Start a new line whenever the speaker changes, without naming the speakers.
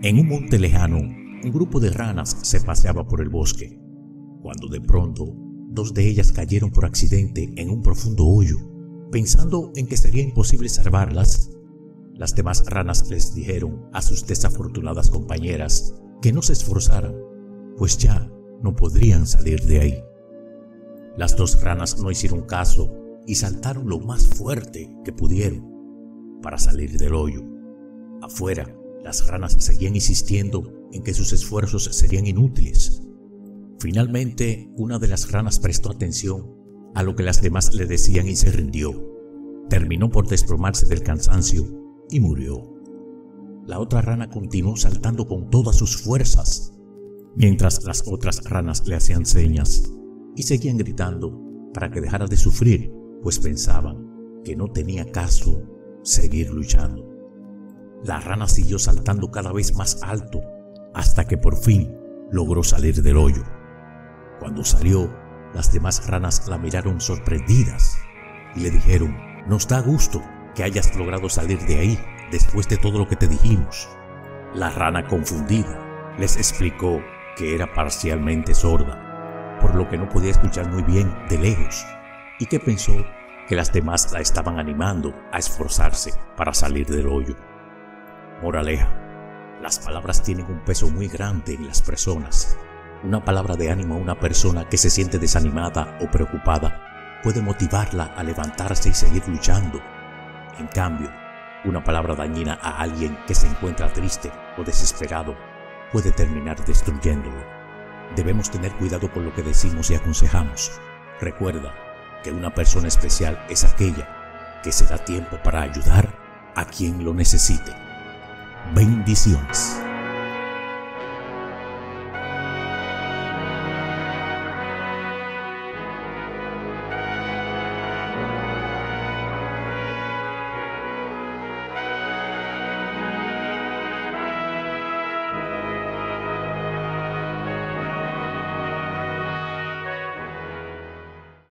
En un monte lejano, un grupo de ranas se paseaba por el bosque, cuando de pronto, dos de ellas cayeron por accidente en un profundo hoyo. Pensando en que sería imposible salvarlas, las demás ranas les dijeron a sus desafortunadas compañeras que no se esforzaran, pues ya no podrían salir de ahí. Las dos ranas no hicieron caso y saltaron lo más fuerte que pudieron para salir del hoyo. Afuera, las ranas seguían insistiendo en que sus esfuerzos serían inútiles. Finalmente, una de las ranas prestó atención a lo que las demás le decían y se rindió. Terminó por desplomarse del cansancio y murió. La otra rana continuó saltando con todas sus fuerzas, mientras las otras ranas le hacían señas y seguían gritando para que dejara de sufrir, pues pensaban que no tenía caso seguir luchando. La rana siguió saltando cada vez más alto hasta que por fin logró salir del hoyo. Cuando salió, las demás ranas la miraron sorprendidas y le dijeron: «Nos da gusto que hayas logrado salir de ahí después de todo lo que te dijimos». La rana, confundida, les explicó que era parcialmente sorda, por lo que no podía escuchar muy bien de lejos, y que pensó que las demás la estaban animando a esforzarse para salir del hoyo. Moraleja: las palabras tienen un peso muy grande en las personas. Una palabra de ánimo a una persona que se siente desanimada o preocupada puede motivarla a levantarse y seguir luchando. En cambio, una palabra dañina a alguien que se encuentra triste o desesperado puede terminar destruyéndolo. Debemos tener cuidado con lo que decimos y aconsejamos. Recuerda que una persona especial es aquella que se da tiempo para ayudar a quien lo necesite. Bendiciones.